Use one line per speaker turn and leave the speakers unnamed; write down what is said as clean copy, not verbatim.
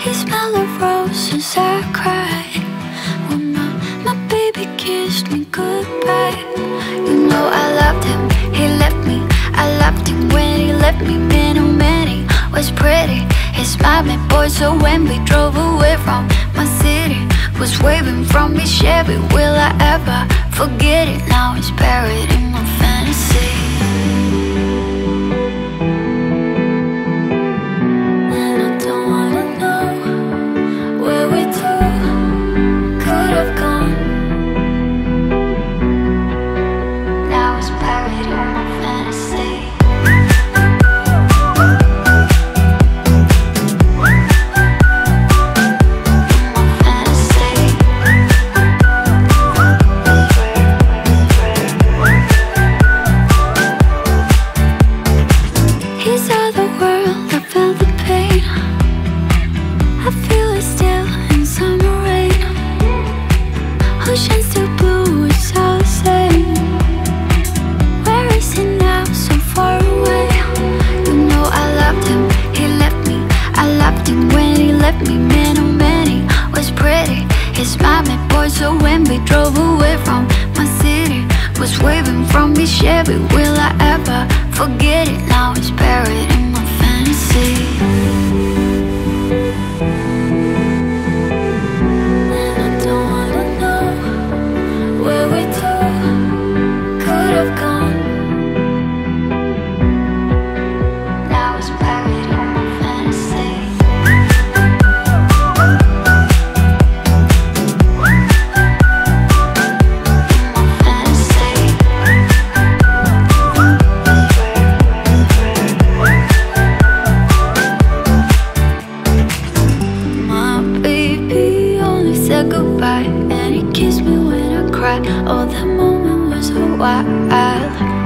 He smelled of roses, I cried when my baby kissed me goodbye. You know I loved him, he left me. I loved him when he left me. Man, oh man, he was pretty. He smiled me, boy, so when we drove away from my city, was waving from his Chevy. Will I ever forget it? Now he's buried in my fantasy. And I don't wanna know where we two could have gone. Now he's buried in my fantasy. Oceans too blue, it's all the same. Where is he now, so far away? You know I loved him, he left me. I loved him when he left me. Man, oh man, he was pretty. He smiled me, boy, so when we drove away from my city, was waving from his Chevy. Will I ever forget it? Now he's buried in my fantasy. Goodbye, and he kissed me when I cried. Oh, that moment was so wild.